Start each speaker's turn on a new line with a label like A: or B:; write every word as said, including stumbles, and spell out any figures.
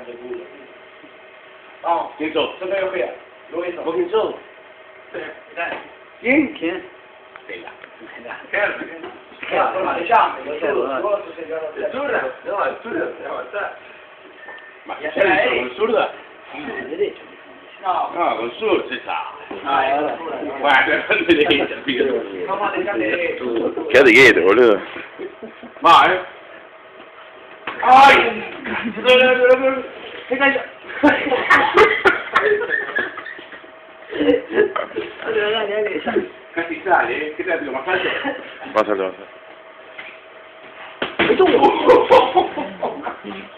A: grande culo. Vamos.
B: ¿Quién sos?
A: Yo te veo, lo ves.
B: ¿Vos quién sos?
A: Dale.
B: ¿Quién? ¿Quién? Tela.
A: Claro, forma de llame, lo zurdo, vos sos el que va a
C: ¿El zurda? No, el zurda se va a matar.
A: Y hacer a él.
B: ¿Con zurda?
A: Derecho. No.
B: No, con zurda, se sabe.
A: Ah, ahora.
B: Bueno, con derecha, fíjate.
A: Vamos a dejarle derecho.
D: Quédate quieto, boludo.
B: Va, eh. ¡Ay! No, no, no, no. Se cayó.
A: Dale, dale, dale.
B: Casi sale, ¿eh? ¿Qué te lo más alto?
D: Pásalo, pásalo.
B: ¡Esto!